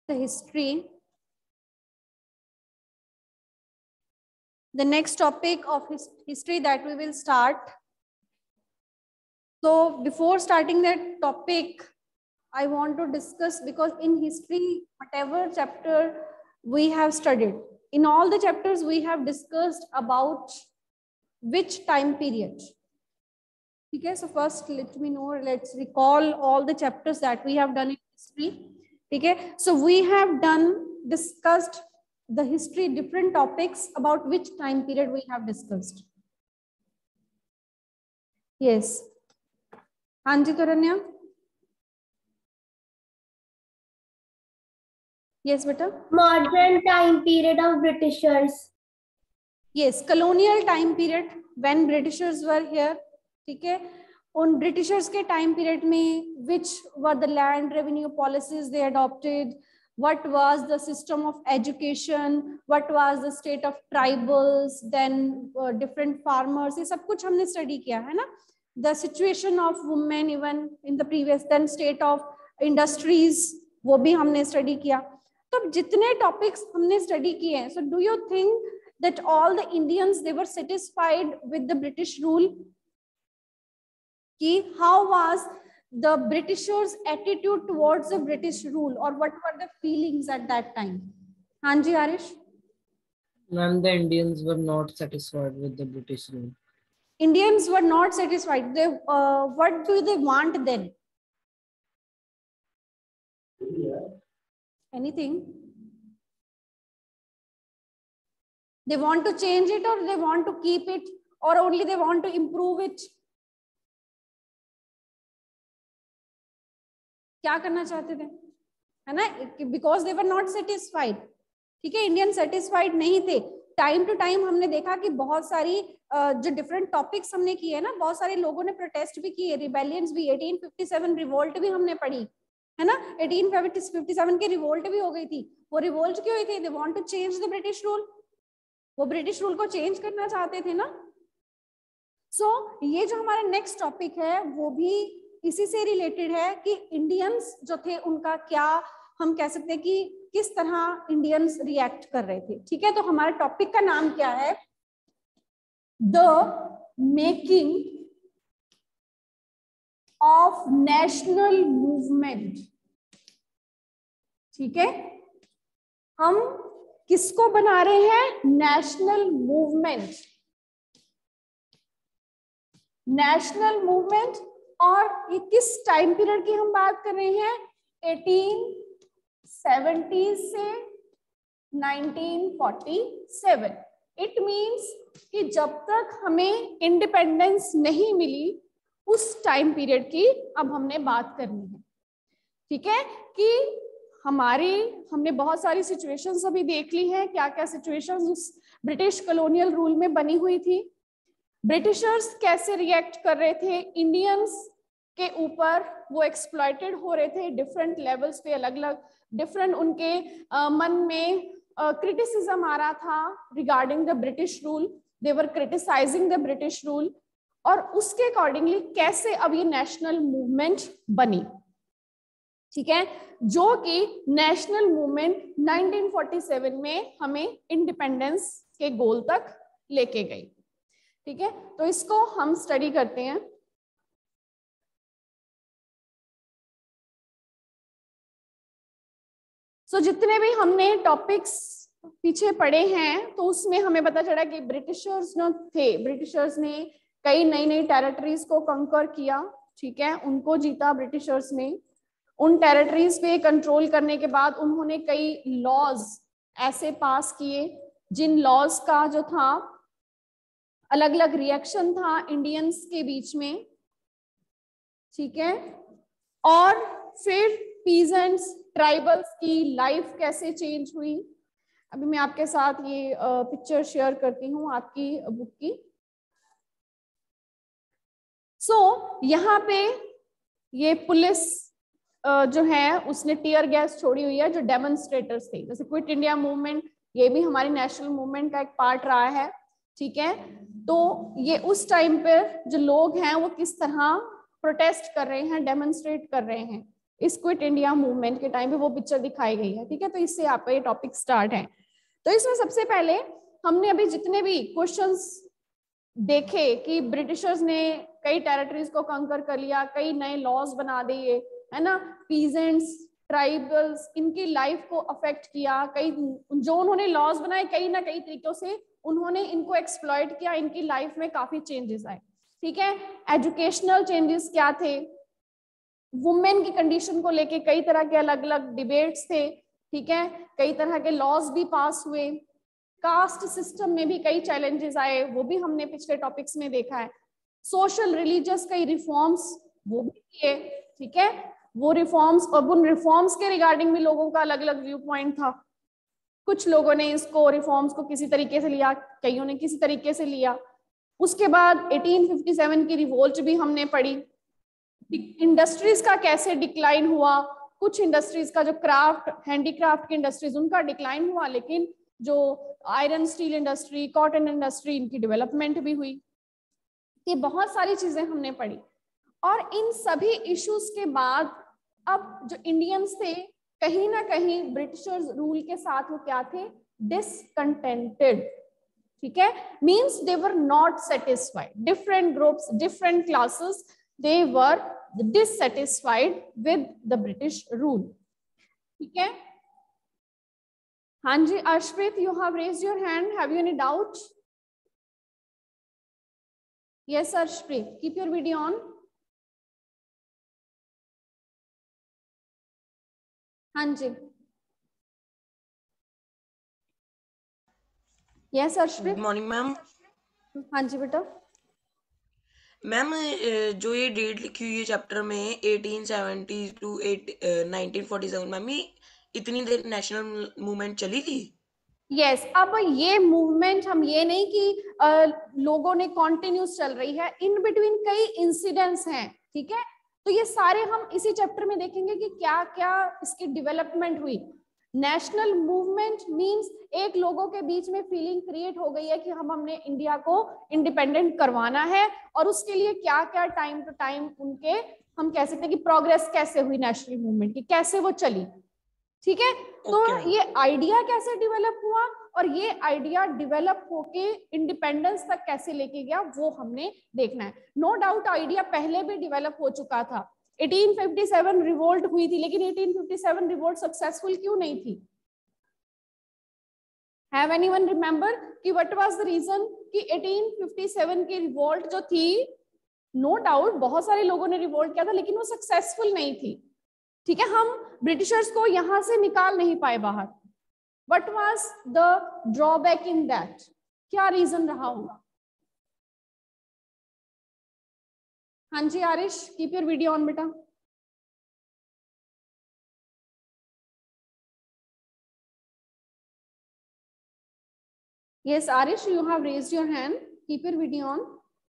the history. The next topic of history that we will start. So before starting that topic, I want to discuss, because in history, whatever chapter we have studied, in all the chapters we have discussed about which time period. Okay, so first let's recall all the chapters that we have done in history. Okay, so we have discussed the history, different topics about which time period we have discussed. Yes. Anji Karanya. Yes, beta. Modern time period of Britishers. Yes, colonial time period when Britishers were here. ठीक है, उन Britishers के time period में which were the land revenue policies they adopted, what was the system of education, what was the state of tribals, then different farmers, ये सब कुछ हमने study किया है ना. The situation of women even in the previous, then state of industries, वो भी हमने study किया. तो जितने topics हमने study किए हैं, so do you think that all the Indians, they were satisfied with the British rule? Ki how was the Britishers' attitude towards the British rule, or what were the feelings at that time? Hanji Harish? Ma'am, the Indians were not satisfied with the British rule. Indians were not satisfied. They, what do they want then? Anything? They want to change it, or they want to keep it, or only they want to improve it? क्या करना चाहते थे, है ना? Because they were not satisfied. ठीक है, Indian satisfied नहीं थे. टाइम टू टाइम हमने देखा कि बहुत सारी जो डिफरेंट टॉपिक्स हमने किए ना, बहुत सारे लोगों ने प्रोटेस्ट भी किए, रिबेलियंस भी, 1857 रिवोल्ट भी हमने पढ़ी है ना. 1857 की रिवोल्ट भी हो गई थी. वो रिवोल्ट क्यों हुई थी? They want to change the British rule. वो ब्रिटिश रूल को चेंज करना चाहते थे ना. सो ये जो हमारा नेक्स्ट टॉपिक है वो भी इसी से रिलेटेड है कि इंडियंस जो थे उनका क्या, हम कह सकते हैं कि किस तरह इंडियंस रिएक्ट कर रहे थे. ठीक है, तो हमारे टॉपिक का नाम क्या है? The making of national movement. ठीक है, हम किसको बना रहे हैं? National movement. National movement. और ये किस टाइम पीरियड की हम बात कर रहे हैं? 1870 से 1947. इट मींस कि जब तक हमें इंडिपेंडेंस नहीं मिली उस टाइम पीरियड की अब हमने बात करनी है. ठीक है, कि हमने बहुत सारी सिचुएशंस अभी देख ली हैं. क्या क्या सिचुएशंस उस ब्रिटिश कॉलोनियल रूल में बनी हुई थी, ब्रिटिशर्स कैसे रिएक्ट कर रहे थे इंडियंस के ऊपर, वो एक्सप्लॉइटेड हो रहे थे डिफरेंट लेवल्स पे, अलग अलग डिफरेंट उनके मन में क्रिटिसिज्म आ रहा था regarding the British rule. They were criticising the British rule. और उसके अकॉर्डिंगली कैसे अब ये नेशनल मूवमेंट बनी. ठीक है, जो कि नेशनल मूवमेंट 1947 में हमें इंडिपेंडेंस के गोल तक लेके गई. ठीक है, तो इसको हम स्टडी करते हैं. सो जितने भी हमने टॉपिक्स पीछे पढ़े हैं तो उसमें हमें पता चला कि ब्रिटिशर्स जो थे, ब्रिटिशर्स ने कई नई नई टेरिटरीज को कंकर किया. ठीक है, उनको जीता ब्रिटिशर्स ने. उन टेरिटरीज पे कंट्रोल करने के बाद उन्होंने कई लॉज ऐसे पास किए जिन लॉज का जो था अलग अलग रिएक्शन था इंडियंस के बीच में. ठीक है, और फिर पीजेंट्स, ट्राइबल्स की लाइफ कैसे चेंज हुई. अभी मैं आपके साथ ये पिक्चर शेयर करती हूँ आपकी बुक की. सो यहाँ पे ये पुलिस जो है उसने टीयर गैस छोड़ी हुई है जो डेमोन्स्ट्रेटर्स थे. जैसे क्विट इंडिया मूवमेंट, ये भी हमारी नेशनल मूवमेंट का एक पार्ट रहा है. ठीक है, तो ये उस टाइम पर जो लोग हैं वो किस तरह प्रोटेस्ट कर रहे हैं, डेमोन्स्ट्रेट कर रहे हैं. इस क्विट इंडिया मूवमेंट के टाइम पे वो पिक्चर दिखाई गई है, ठीक है। तो इससे आपका ये टॉपिक स्टार्ट है। तो इसमें सबसे पहले हमने अभी जितने भी क्वेश्चंस देखे कि ब्रिटिशर्स ने कई टेरिटरीज को कंकर कर लिया, कई नए लॉज बना दिए, है ना, पीजेंट्स, ट्राइबल्स, इनकी लाइफ को अफेक्ट किया, कई जो उन्होंने लॉज बनाए कई ना कई तरीकों से उन्होंने इनको एक्सप्लॉइट किया, इनकी लाइफ में काफी चेंजेस आए, ठीक है। एजुकेशनल चेंजेस क्या थे, वुमेन की कंडीशन को लेके कई तरह के अलग अलग डिबेट्स थे, ठीक है, कई तरह के लॉज भी पास हुए, कास्ट सिस्टम में भी कई चैलेंजेस आए, वो भी हमने पिछले टॉपिक्स में देखा है। सोशल रिलीजियस कई रिफॉर्म्स वो भी किए, ठीक है, वो रिफॉर्म्स और उन रिफॉर्म्स के रिगार्डिंग भी लोगों का अलग अलग व्यू पॉइंट था। कुछ लोगों ने इसको रिफॉर्म्स को किसी तरीके से लिया, कईयों ने किसी तरीके से लिया। उसके बाद 1857 की रिवोल्ट भी हमने पढ़ी, इंडस्ट्रीज का कैसे डिक्लाइन हुआ, कुछ इंडस्ट्रीज का जो क्राफ्ट हैंडीक्राफ्ट की इंडस्ट्रीज उनका डिक्लाइन हुआ, लेकिन जो iron steel industry, cotton industry, इनकी डेवलपमेंट भी हुई। ये बहुत सारी चीजें हमने पढ़ी। और इन सभी इश्यूज के बाद अब जो इंडियंस थे कहीं ना कहीं ब्रिटिशर्स रूल के साथ वो क्या थे, डिसकंटेंटेड, ठीक है, means they were not satisfied, different groups, different classes, they were dissatisfied with the British rule, ठीक है। हाँ जी Arshpreet, you have raised your hand, have you any doubt? Yes Arshpreet, keep your video on. हाँ जी, yes Arshpreet. Good morning ma'am. हाँ जी बेटा। Ma'am जो ये डेट लिखी हुई है चैप्टर में 1870 टू 1947, मैम ये इतनी देर नेशनल मूवमेंट चली थी? यस अब ये मूवमेंट हम ये नहीं कि लोगों ने कॉन्टिन्यूस चल रही है, इन बिटवीन कई इंसिडेंट्स हैं, ठीक है। तो ये सारे हम इसी चैप्टर में देखेंगे कि क्या क्या इसकी डेवलपमेंट हुई। नेशनल मूवमेंट मींस एक लोगों के बीच में फीलिंग क्रिएट हो गई है कि हमने इंडिया को इंडिपेंडेंट करवाना है, और उसके लिए क्या क्या टाइम टू टाइम उनके हम कह सकते हैं कि प्रोग्रेस कैसे हुई नेशनल मूवमेंट की, कैसे वो चली, ठीक है। तो ये आइडिया कैसे डेवलप हुआ और ये आइडिया डेवलप होके इंडिपेंडेंस तक कैसे लेके गया वो हमने देखना है। नो डाउट आइडिया पहले भी डेवलप हो चुका था, 1857 रिवोल्ट हुई थी, लेकिन 1857 रिवोल्ट सक्सेसफुल क्यों नहीं थी? हैव एनीवन रिमेंबर कि व्हाट वाज द रीजन कि 1857 की रिवोल्ट जो थी, नो डाउट बहुत सारे लोगों ने रिवोल्ट किया था, लेकिन वो सक्सेसफुल नहीं थी, ठीक है। हम ब्रिटिशर्स को यहां से निकाल नहीं पाए बाहर। What was the drawback in that? क्या रीजन रहा होगा? हाँ जी Arish, keep your video on बेटा। Yes Arish, you have raised your hand, keep your video on.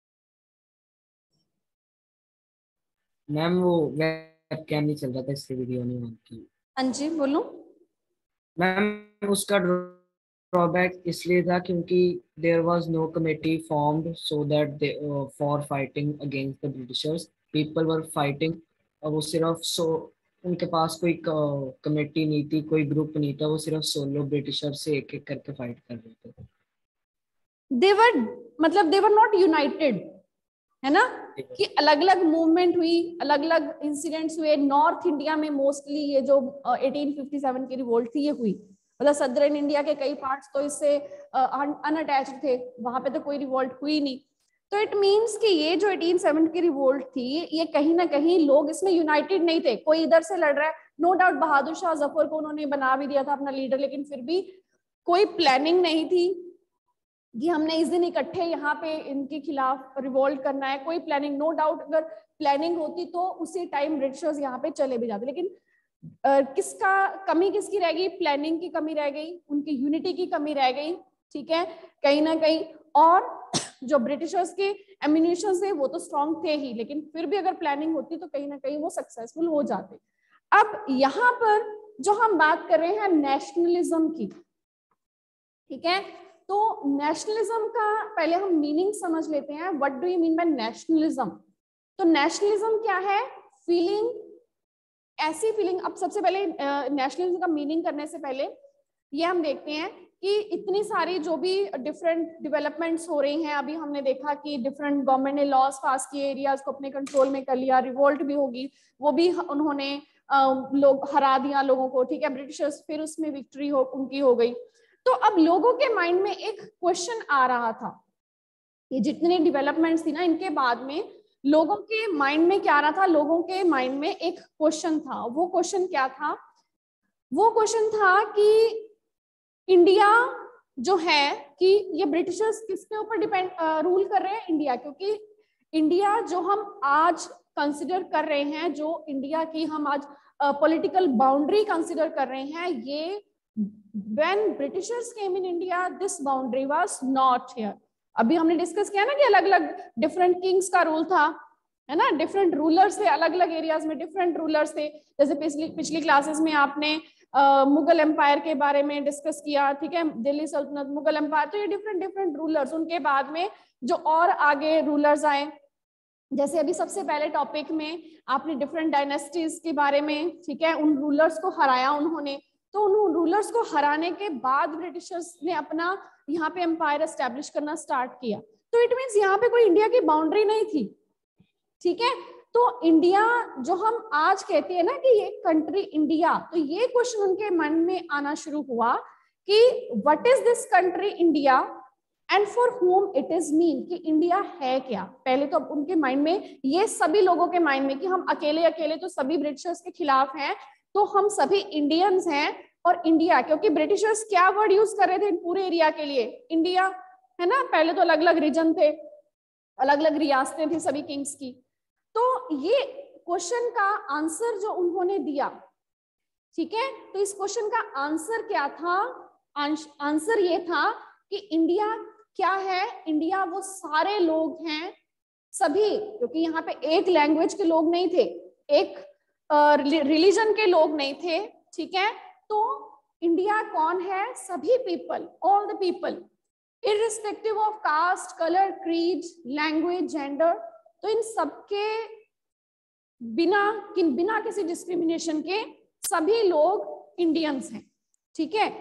Ma'am वो वेबकैम नहीं चल रहा था इसलिए वीडियो नहीं ऑन की। हाँ जी बोलो। मैम उसका ड्रॉबैक इसलिए था क्योंकि there was no committee formed so that they for fighting against the Britishers, people were fighting, और वो सिर्फ उनके पास कोई कमेटी नहीं थी, कोई ग्रुप नहीं था, वो सिर्फ सोलो ब्रिटिशर से एक एक करके फाइट कर रहे थे। दे वर नॉट यूनाइटेड, है ना, कि अलग अलग मूवमेंट हुई, अलग अलग इंसिडेंट्स हुए। नॉर्थ इंडिया में मोस्टली ये जो 1857 की रिवोल्ट थी ये हुई, मतलब सदर्न इंडिया के कई पार्ट्स तो इससे अनअटैच्ड थे, वहां पे तो कोई रिवोल्ट हुई नहीं। तो इट मींस कि ये जो 1870 की रिवोल्ट थी ये कहीं ना कहीं लोग इसमें यूनाइटेड नहीं थे, कोई इधर से लड़ रहा है। नो डाउट बहादुर शाह जफर को उन्होंने बना भी दिया था अपना लीडर, लेकिन फिर भी कोई प्लानिंग नहीं थी कि हमने इस दिन इकट्ठे यहाँ पे इनके खिलाफ रिवोल्ट करना है, कोई प्लानिंग। नो डाउट अगर प्लानिंग होती तो उसी टाइम ब्रिटिशर्स यहाँ पे चले भी जाते, लेकिन किसका कमी किसकी रह गई? प्लानिंग की कमी रह गई, उनकी यूनिटी की कमी रह गई, ठीक है, कहीं ना कहीं। और जो ब्रिटिशर्स के एम्यूनिशन थे वो तो स्ट्रॉन्ग थे ही, लेकिन फिर भी अगर प्लानिंग होती तो कहीं ना कहीं वो सक्सेसफुल हो जाते। अब यहाँ पर जो हम बात कर रहे हैं नेशनलिज्म की, ठीक है, तो नेशनलिज्म का पहले हम मीनिंग समझ लेते हैं। What do you mean by nationalism? तो नेशनलिज्म क्या है? फीलिंग ऐसी फीलिंग, अब सबसे पहले नेशनलिज्म का मीनिंग करने से पहले ये हम देखते हैं कि इतनी सारी जो भी डिफरेंट डेवलपमेंट्स हो रही हैं, अभी हमने देखा कि डिफरेंट गवर्नमेंट ने लॉज पास किए, एरियाज को अपने कंट्रोल में कर लिया, रिवोल्ट भी होगी, वो भी उन्होंने लोग हरा दिया लोगों को, ठीक है, ब्रिटिशर्स, फिर उसमें विक्ट्री उनकी हो गई। तो अब लोगों के माइंड में एक क्वेश्चन आ रहा था, ये जितनी डेवलपमेंट्स थी ना, इनके बाद में लोगों के माइंड में क्या आ रहा था, लोगों के माइंड में एक क्वेश्चन था। वो क्वेश्चन क्या था? वो क्वेश्चन था कि इंडिया जो है कि ये ब्रिटिशर्स किसके ऊपर डिपेंड रूल कर रहे हैं? इंडिया, क्योंकि इंडिया जो हम आज कंसिडर कर रहे हैं, जो इंडिया की हम आज पॉलिटिकल बाउंड्री कंसिडर कर रहे हैं, ये when Britishers came in India this boundary was not here. अभी हमने डिस्कस किया ना कि अलग अलग डिफरेंट किंग्स का रूल था, है ना, डिफरेंट रूलर्स थे, अलग अलग एरियाज में डिफरेंट रूलर्स थे। जैसे पिछली क्लासेस में आपने मुगल एम्पायर के बारे में डिस्कस किया, ठीक है, दिल्ली सल्तनत, मुगल एम्पायर, तो ये डिफरेंट रूलर्स, उनके बाद में जो और आगे रूलर्स आए, जैसे अभी सबसे पहले टॉपिक में आपने डिफरेंट डायनेस्टीज के बारे में, ठीक है, उन रूलर्स को हराया उन्होंने। तो उन रूलर्स को हराने के बाद ब्रिटिशर्स ने अपना यहाँ पे एम्पायर एस्टेब्लिश करना स्टार्ट किया। तो इट मीन्स यहाँ पे कोई इंडिया की बाउंड्री नहीं थी, ठीक है। तो इंडिया जो हम आज कहते हैं ना कि ये कंट्री इंडिया, तो ये क्वेश्चन उनके मन में आना शुरू हुआ कि what is this country India and for home it is mean, कि इंडिया है क्या। पहले तो उनके माइंड में, ये सभी लोगों के माइंड में, कि हम अकेले अकेले तो सभी ब्रिटिशर्स के खिलाफ हैं, तो हम सभी इंडियंस हैं। और इंडिया, क्योंकि ब्रिटिशर्स क्या वर्ड यूज कर रहे थे पूरे एरिया के लिए? इंडिया, है ना। पहले तो अलग अलग रीजन थे, अलग अलग रियासतें थी सभी किंग्स की। तो ये क्वेश्चन का आंसर जो उन्होंने दिया, ठीक है, तो इस क्वेश्चन का आंसर क्या था? आंसर ये था कि इंडिया क्या है? इंडिया वो सारे लोग हैं, सभी, क्योंकि यहाँ पे एक लैंग्वेज के लोग नहीं थे, एक रिलीजन के लोग नहीं थे, ठीक है। तो इंडिया कौन है? सभी people, all the people, irrespective of caste, colour, creed, language, gender. तो इन सबके बिना किसी डिस्क्रिमिनेशन के सभी लोग इंडियंस हैं, ठीक है।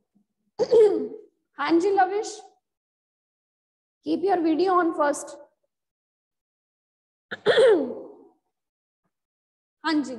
हाँ जी Lavish, keep your video on first. हाँ जी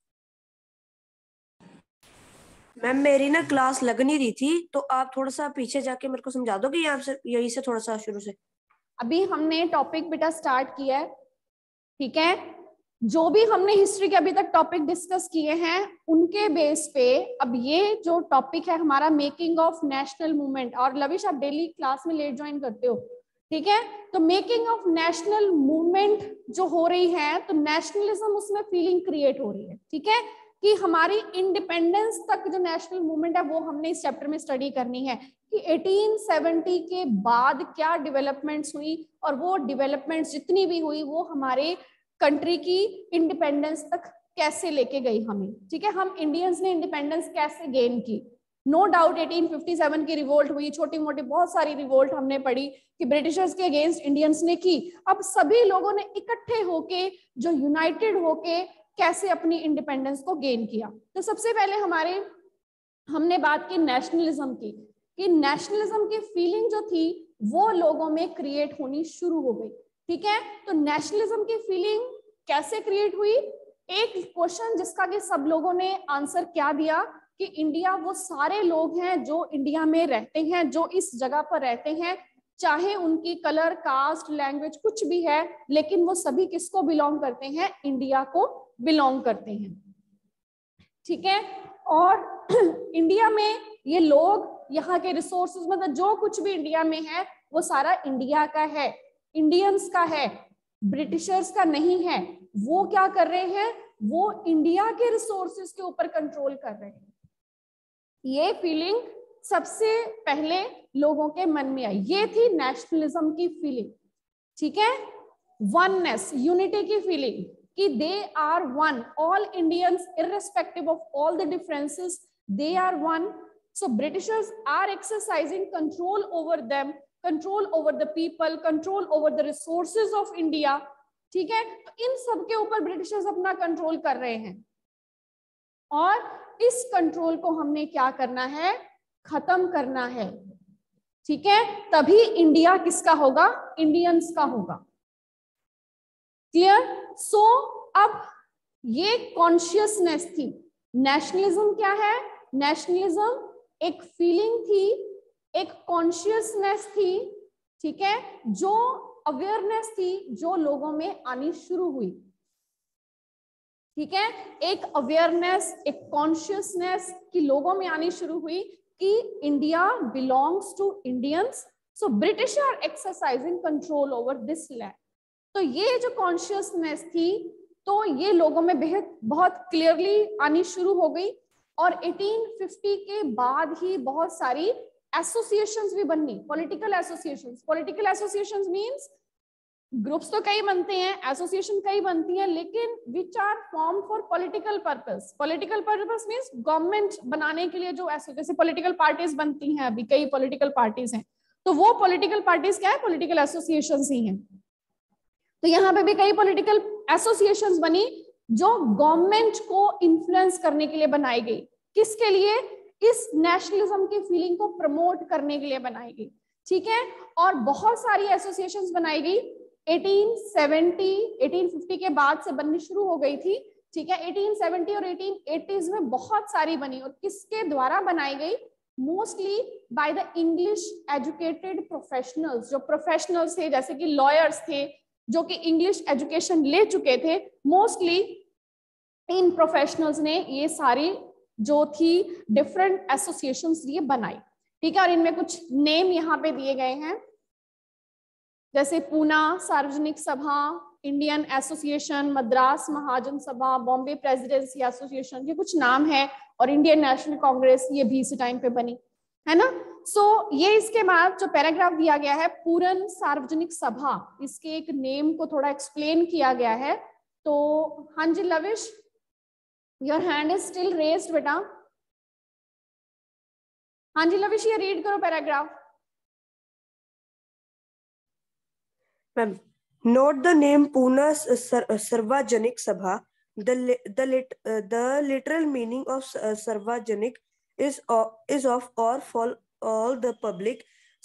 मैम, मेरी ना क्लास लग नहीं रही थी, तो आप थोड़ा सा पीछे जाके मेरे को समझा दोगे, यहाँ से यही से थोड़ा सा शुरू से? अभी हमने टॉपिक बेटा स्टार्ट किया है, ठीक है। जो भी हमने हिस्ट्री के अभी तक टॉपिक डिस्कस किए हैं, उनके बेस पे अब ये जो टॉपिक है हमारा, मेकिंग ऑफ नेशनल मूवमेंट। और लविश, आप डेली क्लास में लेट ज्वाइन करते हो, ठीक है। तो मेकिंग ऑफ नेशनल मूवमेंट जो हो रही है, तो नेशनलिज्म उसमें फीलिंग क्रिएट हो रही है, ठीक है, कि हमारी इंडिपेंडेंस तक जो नेशनल मूवमेंट है वो हमने इस चैप्टर में स्टडी करनी है कि 1870 के बाद क्या डेवलपमेंट्स हुई, और वो डेवलपमेंट्स जितनी भी हुई वो हमारे कंट्री की इंडिपेंडेंस तक कैसे लेके गई हमें, ठीक है। हम इंडियंस ने इंडिपेंडेंस कैसे गेन की। नो डाउट 1857 की रिवोल्ट हुई, छोटी मोटी बहुत सारी रिवोल्ट हमने पढ़ी कि ब्रिटिशर्स के अगेंस्ट इंडियंस ने की। अब सभी लोगों ने इकट्ठे होके, जो यूनाइटेड होके कैसे अपनी इंडिपेंडेंस को गेन किया। तो सबसे पहले हमने बात की नेशनलिज्म की, कि नेशनलिज्म की फीलिंग जो थी वो लोगों में क्रिएट होनी शुरू हो गई, ठीक है। तो नेशनलिज्म की फीलिंग कैसे क्रिएट हुई? एक क्वेश्चन जिसका कि सब लोगों ने आंसर क्या दिया कि इंडिया वो सारे लोग हैं जो इंडिया में रहते हैं, जो इस जगह पर रहते हैं, चाहे उनकी कलर, कास्ट, लैंग्वेज कुछ भी है, लेकिन वो सभी किसको बिलोंग करते हैं? इंडिया को बिलोंग करते हैं, ठीक है। और इंडिया में ये लोग, यहाँ के रिसोर्सेज, मतलब जो कुछ भी इंडिया में है वो सारा इंडिया का है, इंडियंस का है, ब्रिटिशर्स का नहीं है। वो क्या कर रहे हैं? वो इंडिया के रिसोर्सेज के ऊपर कंट्रोल कर रहे हैं। ये फीलिंग सबसे पहले लोगों के मन में आई, ये थी नेशनलिज्म की फीलिंग, ठीक है। वननेस, यूनिटी की फीलिंग कि they are one, all Indians irrespective of all the differences, they are one. So Britishers are exercising control over them, control over the people, control over the resources of India, ठीक है। तो इन सब के ऊपर Britishers अपना control कर रहे हैं। और इस कंट्रोल को हमने क्या करना है, खत्म करना है। ठीक है, तभी इंडिया किसका होगा, इंडियंस का होगा। क्लियर? सो अब ये कॉन्शियसनेस थी। नेशनलिज्म क्या है? नेशनलिज्म एक फीलिंग थी, एक कॉन्शियसनेस थी, ठीक है, जो अवेयरनेस थी जो लोगों में आनी शुरू हुई। ठीक है, एक अवेयरनेस, एक कॉन्शियसनेस की लोगों में आनी शुरू हुई कि India belongs to Indians, so British are exercising control over this land. तो ये जो कॉन्शियसनेस थी तो ये लोगों में बहुत क्लियरली आनी शुरू हो गई। और 1850 के बाद ही बहुत सारी एसोसिएशंस भी बननी, political associations. Political associations means groups तो कई बनते हैं, एसोसिएशन कई बनती हैं, लेकिन which are form for political purpose. Political purpose means government बनाने के लिए जो जैसे पॉलिटिकल पार्टीज बनती हैं, अभी कई पॉलिटिकल पार्टीज हैं, तो वो पॉलिटिकल पार्टीज क्या है, पॉलिटिकल एसोसिएशंस ही हैं। तो यहाँ पे भी कई पॉलिटिकल एसोसिएशंस बनी जो गवर्नमेंट को इन्फ्लुएंस करने के लिए बनाई गई। किसके लिए? इस नेशनलिज्म की फीलिंग को प्रमोट करने के लिए बनाई गई। ठीक है, और बहुत सारी एसोसिएशंस बनाई गई। 1850 के बाद से बननी शुरू हो गई थी। ठीक है, 1870 और 1880s में बहुत सारी बनी। और किसके द्वारा बनाई गई? Mostly by the English educated professionals. जो प्रोफेशनल्स थे, जैसे कि लॉयर्स थे जो कि इंग्लिश एजुकेशन ले चुके थे, मोस्टली इन प्रोफेशनल्स ने ये सारी जो थी डिफरेंट एसोसिएशंस ये बनाई। ठीक है, और इनमें कुछ नेम यहाँ पे दिए गए हैं, जैसे पूना सार्वजनिक सभा, इंडियन एसोसिएशन, मद्रास महाजन सभा, बॉम्बे प्रेसिडेंसी एसोसिएशन, ये कुछ नाम है। और इंडियन नेशनल कांग्रेस ये भी इसी टाइम पे बनी है ना। सो ये इसके बाद जो पैराग्राफ दिया गया है, पूरन सार्वजनिक सभा, इसके एक नेम को थोड़ा एक्सप्लेन किया गया है। तो हाँ जी Lavish, your hand is still raised बेटा। हाँ जी लविश, ये रीड करो paragraph. Ma'am, note the name Pune Sarvajanik Sabha. The literal meaning of Sarvajanik is of or for all the public.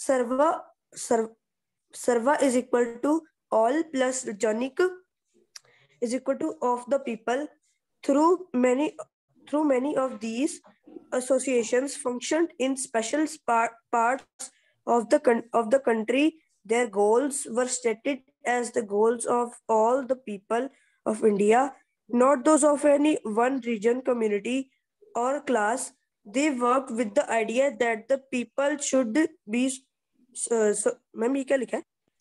Sarva is equal to all plus Janik is equal to of the people. Through many of these associations functioned in special parts of the country. Their goals were stated as the goals of all the people of India, not those of any one region, community, or class. They worked with the idea that the people should be ma'am ये क्या लिखा है?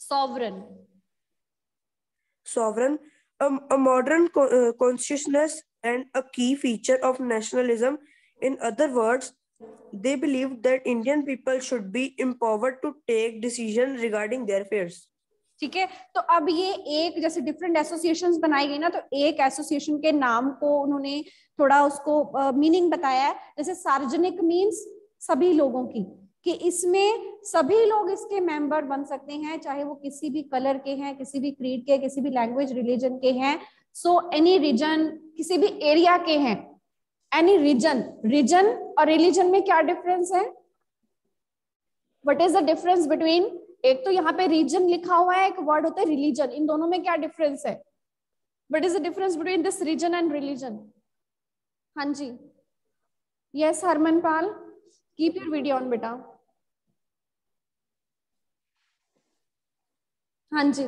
Sovereign, a modern consciousness and a key feature of nationalism. In other words, they believed that Indian people should be empowered to take decisions regarding their affairs. ठीक है, तो अब ये एक जैसे डिफरेंट एसोसिएशंस बनाई गई ना, तो एक एसोसिएशन के नाम को उन्होंने थोड़ा उसको मीनिंग बताया है। जैसे सार्वजनिक मींस सभी लोगों की, कि इसमें सभी लोग इसके मेंबर बन सकते हैं, चाहे वो किसी भी कलर के हैं, किसी भी क्रीड के, किसी भी लैंग्वेज रिलीजन के हैं। सो एनी रीजन, किसी भी एरिया के हैं, एनी रीजन और रिलीजन में क्या डिफरेंस है? What is the difference between, एक तो यहाँ पे रीजन लिखा हुआ है, एक वर्ड होता है रिलीजन, इन दोनों में क्या डिफरेंस है? What is the difference between this region and religion? हाँ जी, yes Harmanpal, keep your video on बेटा। हाँ जी,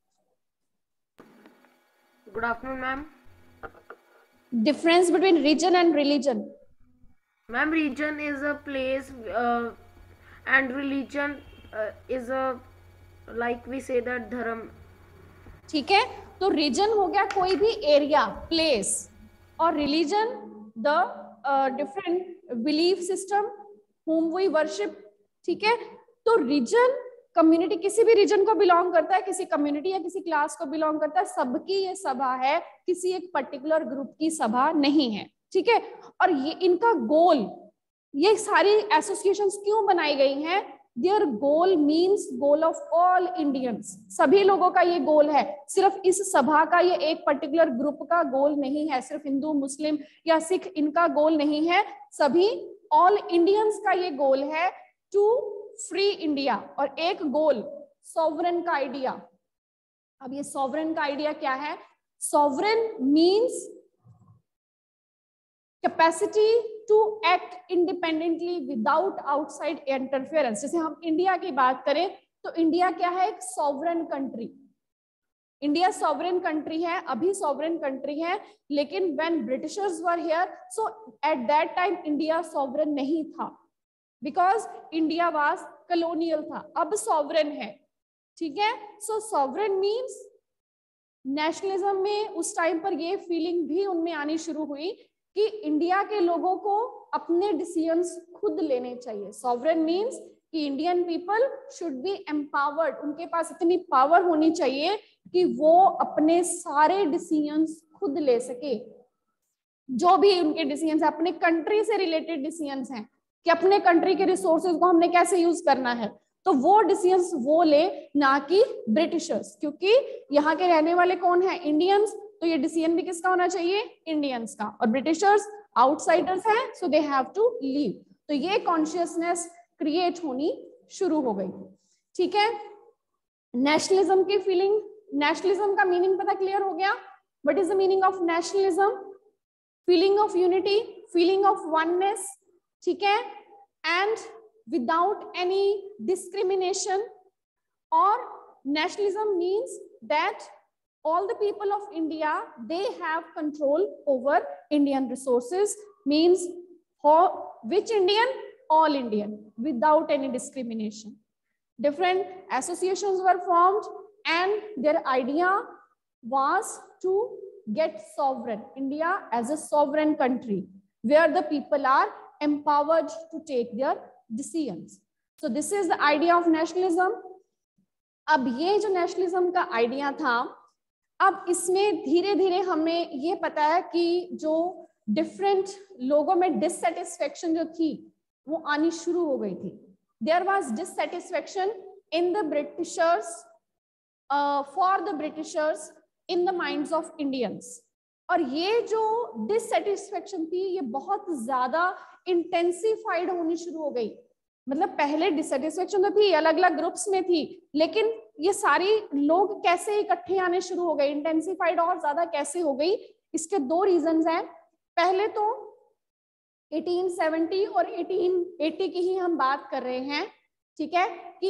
good afternoon ma'am. difference between region and religion? Ma'am, region is a place and religion is a, like we say that dharm. ठीक है, तो reason हो गया कोई भी एरिया, प्लेस, और religion the different belief system whom we worship। ठीक है, तो रीजन कम्युनिटी किसी भी रीजन को बिलोंग करता है, किसी कम्युनिटी या किसी क्लास को बिलोंग करता है, सबकी ये सभा है, किसी एक पर्टिकुलर ग्रुप की सभा नहीं है। ठीक है, और ये इनका गोल, ये सारी एसोसिएशंस क्यों बनाई गई हैं? Their goal means goal of all Indians, सभी लोगों का ये गोल है, सिर्फ इस सभा का ये एक पर्टिकुलर ग्रुप का गोल नहीं है, सिर्फ हिंदू मुस्लिम या सिख इनका गोल नहीं है, सभी ऑल इंडियंस का ये गोल है टू फ्री इंडिया। और एक गोल सॉवरेन का आइडिया। अब ये सॉवरेन का आइडिया क्या है? Sovereign means capacity to act independently without outside interference. जैसे हम इंडिया की बात करें तो इंडिया क्या है? एक sovereign country. India sovereign country है, अभी सॉवरेन कंट्री है, लेकिन when Britishers were here, so at that time India sovereign नहीं था, बिकॉज इंडिया वाज कॉलोनियल था, अब सॉवरेन है। ठीक है, सो सॉवरेन मीन्स नेशनलिज्म में उस टाइम पर ये फीलिंग भी उनमें आनी शुरू हुई कि इंडिया के लोगों को अपने डिसीजंस खुद लेने चाहिए। सॉवरेन मीन्स कि Indian people should be empowered, उनके पास इतनी पावर होनी चाहिए कि वो अपने सारे डिसीजंस खुद ले सके, जो भी उनके डिसीजंस है, अपने कंट्री से रिलेटेड डिसीजंस हैं कि अपने कंट्री के रिसोर्सेज को हमने कैसे यूज करना है, तो वो डिसीजंस वो ले, ना कि ब्रिटिशर्स, क्योंकि यहाँ के रहने वाले कौन है? इंडियंस, तो ये डिसीजन भी किसका होना चाहिए? इंडियंस का। और ब्रिटिशर्स आउटसाइडर्स हैं, so they have to leave. तो ये कॉन्शियसनेस क्रिएट होनी शुरू हो गई। ठीक है, नेशनलिज्म की फीलिंग, नेशनलिज्म का मीनिंग पता क्लियर हो गया? What is the meaning of nationalism? Feeling of unity, feeling of oneness, ठीक है, एंड विदाउट एनी डिस्क्रिमिनेशन। और nationalism means that all the people of India, they have control over Indian resources, means for which Indian? All Indian, without any discrimination. Different associations were formed and their idea was to get sovereign, India as a sovereign country where the people are empowered to take their decisions. So this is the idea of nationalism. अब ये जो nationalism का idea था, अब इसमें धीरे धीरे हमें ये पता है कि जो डिफरेंट लोगों में डिससेटिस्फेक्शन जो थी वो आनी शुरू हो गई थी। There was dissatisfaction in the Britishers, for the Britishers in the minds of Indians. और ये जो डिससेटिस्फेक्शन थी ये बहुत ज्यादा इंटेंसिफाइड होनी शुरू हो गई। मतलब पहले डिससेटिस्फेक्शन तो थी, अलग अलग ग्रुप्स में थी, लेकिन ये सारी लोग कैसे इकट्ठे आने शुरू हो गए, इंटेंसिफाइड और ज्यादा कैसे हो गई? इसके दो रीजंस हैं। पहले तो 1870 और 1880 की ही हम बात कर रहे हैं, ठीक है, कि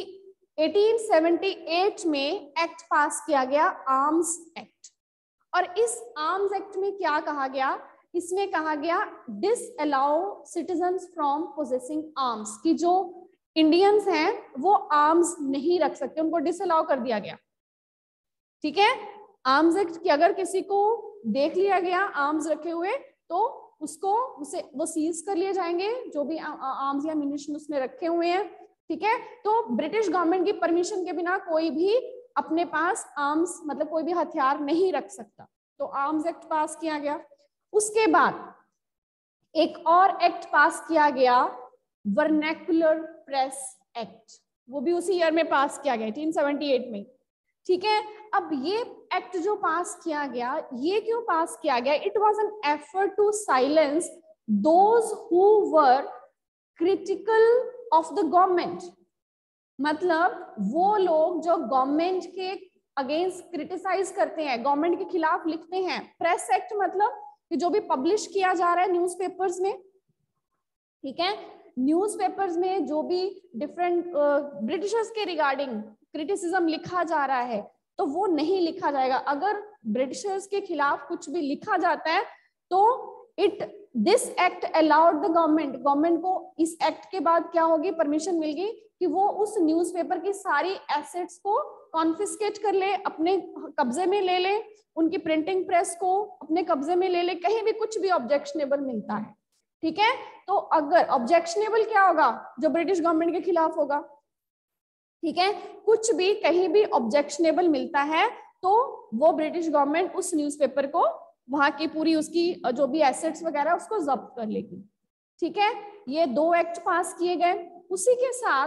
1878 में एक्ट पास किया गया, आर्म्स एक्ट। और इस आर्म्स एक्ट में क्या कहा गया? इसमें कहा गया disallow citizens from possessing arms, कि जो इंडियंस हैं वो आर्म्स नहीं रख सकते, उनको डिसअलाउ कर दिया गया। ठीक है, आर्म्स एक्ट कि अगर किसी को देख लिया गया आर्म्स रखे हुए तो उसको वो सीज कर लिए जाएंगे, जो भी आर्म्स या म्यूनिशन उसने रखे हुए हैं। ठीक है, तो ब्रिटिश गवर्नमेंट की परमिशन के बिना कोई भी अपने पास आर्म्स, मतलब कोई भी हथियार नहीं रख सकता। तो आर्म्स एक्ट पास किया गया। उसके बाद एक और एक्ट पास किया गया, वर्नैकुलर प्रेस एक्ट, वो भी उसी ईयर में पास किया गया, 1878 में। ठीक है, अब ये एक्ट जो पास किया गया, ये क्यों पास किया गया? It was an effort to silence those who were critical of the government. मतलब वो लोग जो गवर्नमेंट के अगेंस्ट क्रिटिसाइज करते हैं, गवर्नमेंट के खिलाफ लिखते हैं। प्रेस एक्ट मतलब कि जो भी पब्लिश किया जा रहा है न्यूज़पेपर्स में, ठीक है, न्यूज़पेपर्स में जो भी डिफरेंट ब्रिटिशर्स के रिगार्डिंग क्रिटिसिज्म लिखा जा रहा है, तो वो नहीं लिखा जाएगा। अगर ब्रिटिशर्स के खिलाफ कुछ भी लिखा जाता है तो this act allowed the government को इस एक्ट के बाद क्या होगी? परमिशन मिल गई कि वो उस न्यूज़पेपर की सारी एसेट्स को कॉन्फिस्केट कर ले, अपने कब्जे में ले ले, उनकी प्रिंटिंग प्रेस को अपने कब्जे में ले ले, कहीं भी कुछ भी ऑब्जेक्शनेबल मिलता है। ठीक है, तो अगर ऑब्जेक्शनेबल क्या होगा? जो ब्रिटिश गवर्नमेंट के खिलाफ होगा। ठीक है, कुछ भी कहीं भी ऑब्जेक्शनेबल मिलता है तो वो ब्रिटिश गवर्नमेंट उस न्यूज़पेपर को, वहां की पूरी उसकी जो भी एसेट्स वगैरह उसको जब्त कर लेगी। ठीक है, ये दो एक्ट पास किए गए। उसी के साथ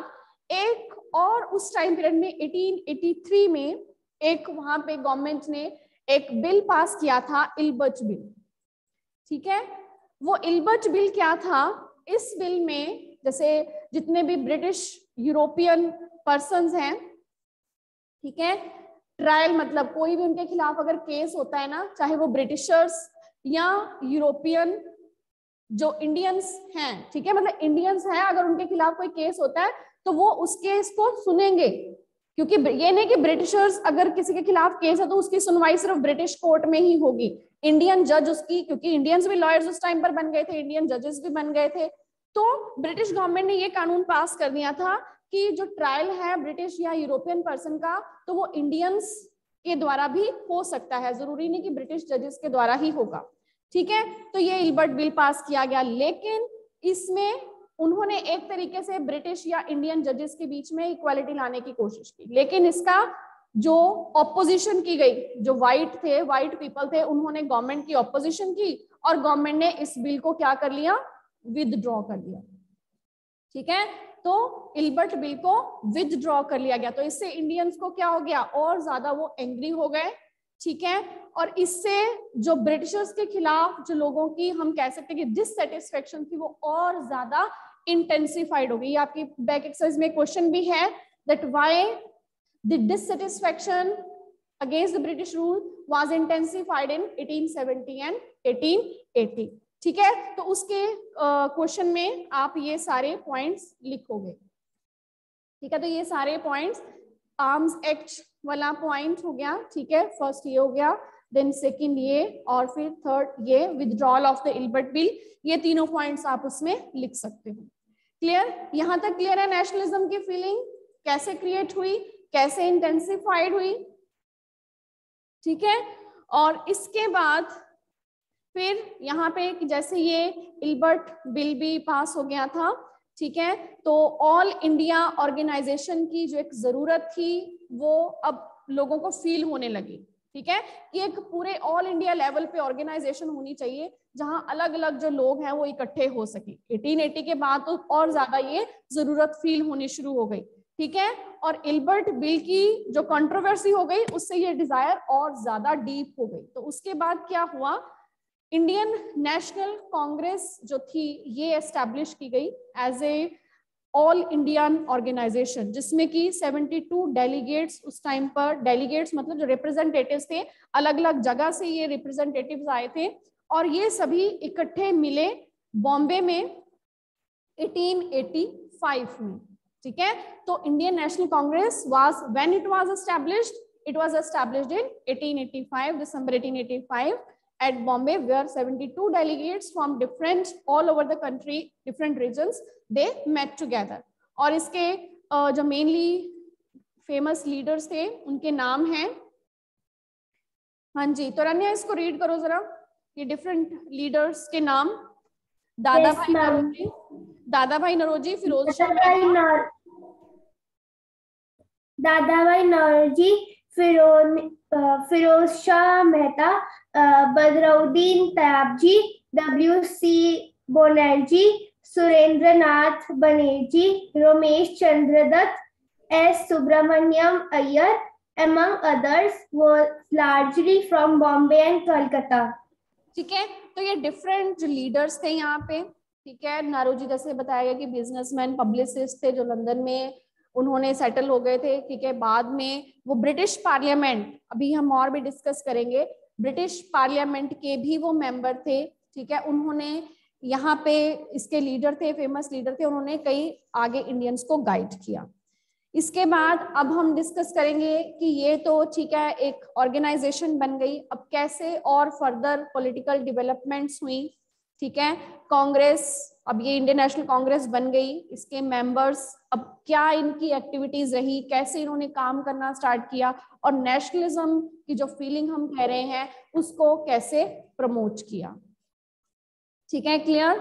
एक और उस टाइम पीरियड में 1883 में एक वहां पे गवर्नमेंट ने एक बिल पास किया था, इल्बर्ट बिल। ठीक है, वो इल्बर्ट बिल क्या था, इस बिल में जैसे जितने भी ब्रिटिश यूरोपियन पर्सन्स हैं, ठीक है, ट्रायल मतलब कोई भी उनके खिलाफ अगर केस होता है ना, चाहे वो ब्रिटिशर्स या यूरोपियन जो इंडियंस हैं, ठीक है, मतलब इंडियंस हैं, अगर उनके खिलाफ कोई केस होता है तो वो उस केस को सुनेंगे, क्योंकि ये नहीं कि ब्रिटिशर्स अगर किसी के खिलाफ केस है तो उसकी सुनवाई सिर्फ ब्रिटिश कोर्ट में ही होगी, इंडियन जज उसकी, क्योंकि इंडियंस भी लॉयर्स उस टाइम पर बन गए थे, इंडियन जजेस भी बन गए थे, तो ब्रिटिश गवर्नमेंट ने ये कानून पास कर दिया था कि जो ट्रायल है ब्रिटिश या यूरोपियन पर्सन का, तो वो इंडियंस के द्वारा भी हो सकता है, जरूरी नहीं कि ब्रिटिश जजेस के द्वारा ही होगा। ठीक है, तो ये इल्बर्ट बिल पास किया गया, लेकिन इसमें उन्होंने एक तरीके से ब्रिटिश या इंडियन जजेस के बीच में इक्वालिटी लाने की कोशिश की, लेकिन इसका जो ऑपोजिशन की गई, जो व्हाइट पीपल थे, उन्होंने गवर्नमेंट की ऑपोजिशन की और गवर्नमेंट ने इस बिल को क्या कर लिया, विदड्रॉ कर लिया। ठीक है, तो इल्बर्ट बिल को विदड्रॉ कर लिया गया, तो इससे इंडियंस को क्या हो गया, और ज्यादा वो एंग्री हो गए। ठीक है, और इससे जो ब्रिटिशर्स के खिलाफ जो लोगों की हम कह सकते हैं कि डिससेटिस्फेक्शन थी, वो और ज्यादा इंटेंसिफाइड हो गई। आपकी बैक एक्सरसाइज में क्वेश्चन भी है that why the dissatisfaction against the British rule was intensified in 1870 and 1880। ठीक है, तो उसके क्वेश्चन में आप ये सारे पॉइंट्स लिखोगे। ठीक है, तो ये सारे पॉइंट्स आर्म्स एक्ट वाला पॉइंट हो गया। ठीक है, फर्स्ट ये हो गया, देन सेकंड ये, और फिर थर्ड ये withdrawal of the Ilbert bill, ये तीनों पॉइंट्स आप उसमें लिख सकते हो। क्लियर, यहां तक क्लियर है? नेशनलिज्म की फीलिंग कैसे क्रिएट हुई, कैसे इंटेंसिफाइड हुई। ठीक है, और इसके बाद फिर यहाँ पे जैसे ये इल्बर्ट बिल भी पास हो गया था, ठीक है, तो ऑल इंडिया ऑर्गेनाइजेशन की जो एक जरूरत थी वो अब लोगों को फील होने लगी। ठीक है, कि एक पूरे ऑल इंडिया लेवल पे ऑर्गेनाइजेशन होनी चाहिए जहां अलग अलग जो लोग हैं वो इकट्ठे हो सके। 1880 के बाद तो और ज्यादा ये जरूरत फील होनी शुरू हो गई। ठीक है, और इल्बर्ट बिल की जो कंट्रोवर्सी हो गई उससे ये डिजायर और ज्यादा डीप हो गई। तो उसके बाद क्या हुआ, इंडियन नेशनल कांग्रेस जो थी ये एस्टैब्लिश की गई as a all Indian organisation, जिसमें कि 72 डेलीगेट्स उस टाइम पर, डेलीगेट्स मतलब जो रिप्रेजेंटेटिव्स थे, अलग अलग जगह से ये रिप्रेजेंटेटिव्स आए थे और ये सभी इकट्ठे मिले बॉम्बे में 1885 में। ठीक है, तो Indian National Congress was when it was established in 1885, December 1885 at Bombay, where 72 delegates from all over the country, different regions, they met together. और इसके जो मेनली फेमस लीडर्स थे उनके नाम हैं, हाँ जी, तो रन्या इसको रीड करो जरा, ये डिफरेंट लीडर्स के नाम। Dadabhai Naoroji, Firoz Shah Firoz Shah Mehta, Badruddin Tyabji, WC Banerjee, Surendra Nath Banerjee, Ramesh Chandra Dutt, S Subramaniam Iyer, among others, was largely from Bombay and Kolkata. ठीक है, तो ये डिफरेंट जो लीडर्स थे यहाँ पे। ठीक है, नौरोजी जैसे बताया गया कि बिजनेसमैन पब्लिसिस्ट थे जो लंदन में उन्होंने सेटल हो गए थे। ठीक है, बाद में वो ब्रिटिश पार्लियामेंट, अभी हम और भी डिस्कस करेंगे, ब्रिटिश पार्लियामेंट के भी वो मेंबर थे। ठीक है, उन्होंने यहाँ पे इसके लीडर थे, फेमस लीडर थे, उन्होंने कई आगे इंडियंस को गाइड किया। इसके बाद अब हम डिस्कस करेंगे कि ये तो ठीक है एक ऑर्गेनाइजेशन बन गई, अब कैसे और फर्दर पॉलिटिकल डेवलपमेंट्स हुई। ठीक है, कांग्रेस, अब ये इंडियन नेशनल कांग्रेस बन गई, इसके मेंबर्स अब क्या इनकी एक्टिविटीज रही, कैसे इन्होंने काम करना स्टार्ट किया, और नेशनलिज्म की जो फीलिंग हम कह रहे हैं उसको कैसे प्रमोट किया। ठीक है, क्लियर?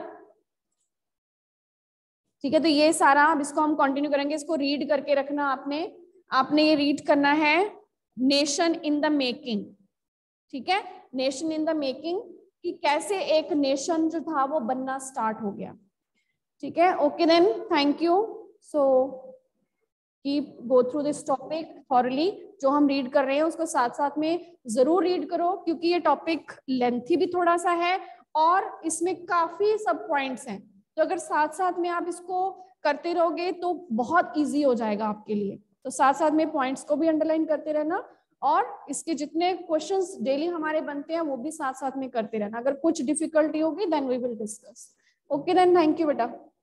ठीक है, तो ये सारा अब इसको हम कंटिन्यू करेंगे, इसको रीड करके रखना आपने ये रीड करना है, नेशन इन द मेकिंग। ठीक है, नेशन इन द मेकिंग, कि कैसे एक नेशन जो था वो बनना स्टार्ट हो गया। ठीक है, okay then, thank you. So keep go through this topic thoroughly, जो हम रीड कर रहे हैं उसको साथ साथ में जरूर रीड करो, क्योंकि ये टॉपिक लेंथी भी थोड़ा सा है और इसमें काफी सब पॉइंट्स हैं। तो अगर साथ साथ में आप इसको करते रहोगे तो बहुत इजी हो जाएगा आपके लिए। तो साथ साथ में पॉइंट्स को भी अंडरलाइन करते रहना और इसके जितने क्वेश्चंस डेली हमारे बनते हैं वो भी साथ साथ में करते रहना। अगर कुछ डिफिकल्टी होगी then we will discuss. Okay then, thank you बेटा।